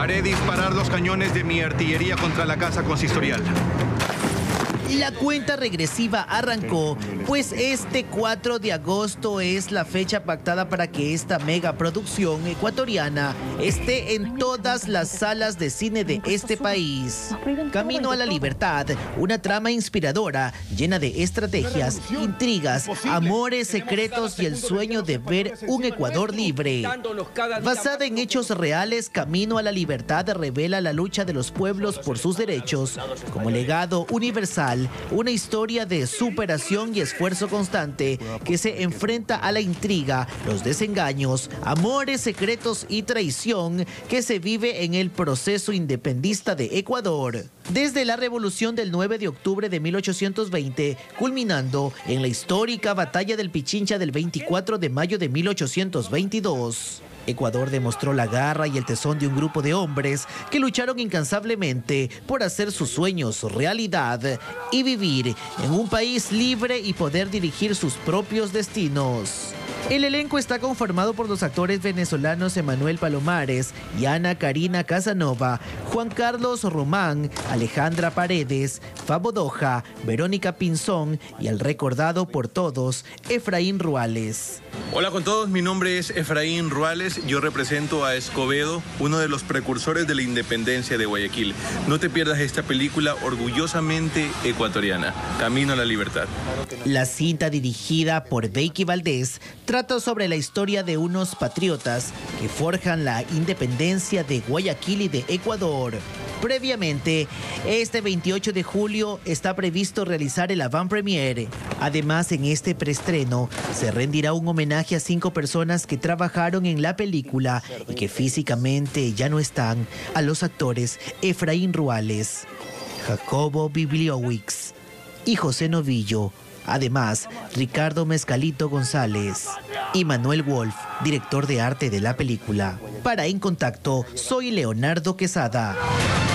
Haré disparar los cañones de mi artillería contra la casa consistorial. La cuenta regresiva arrancó, pues este 4 de agosto es la fecha pactada para que esta megaproducción ecuatoriana esté en todas las salas de cine de este país. Camino a la Libertad, una trama inspiradora, llena de estrategias, intrigas, amores secretos y el sueño de ver un Ecuador libre. Basada en hechos reales, Camino a la Libertad revela la lucha de los pueblos por sus derechos como legado universal. Una historia de superación y esfuerzo constante que se enfrenta a la intriga, los desengaños, amores secretos y traición que se vive en el proceso independista de Ecuador. Desde la revolución del 9 de octubre de 1820, culminando en la histórica batalla del Pichincha del 24 de mayo de 1822. Ecuador demostró la garra y el tesón de un grupo de hombres que lucharon incansablemente por hacer sus sueños realidad y vivir en un país libre y poder dirigir sus propios destinos. El elenco está conformado por los actores venezolanos Emanuel Palomares y Ana Karina Casanova, Juan Carlos Román, Alejandra Paredes, Fabo Doja, Verónica Pinzón y el recordado por todos, Efraín Ruales. Hola con todos, mi nombre es Efraín Ruales, yo represento a Escobedo, uno de los precursores de la independencia de Guayaquil. No te pierdas esta película orgullosamente ecuatoriana, Camino a la Libertad. La cinta, dirigida por Becky Valdés, trata sobre la historia de unos patriotas que forjan la independencia de Guayaquil y de Ecuador. Previamente, este 28 de julio está previsto realizar el avant-premiere. Además, en este preestreno se rendirá un homenaje a 5 personas que trabajaron en la película y que físicamente ya no están, a los actores Efraín Ruales, Jacobo Bibliowicz y José Novillo. Además, Ricardo Mezcalito González y Manuel Wolf, director de arte de la película. Para En Contacto, soy Leonardo Quesada.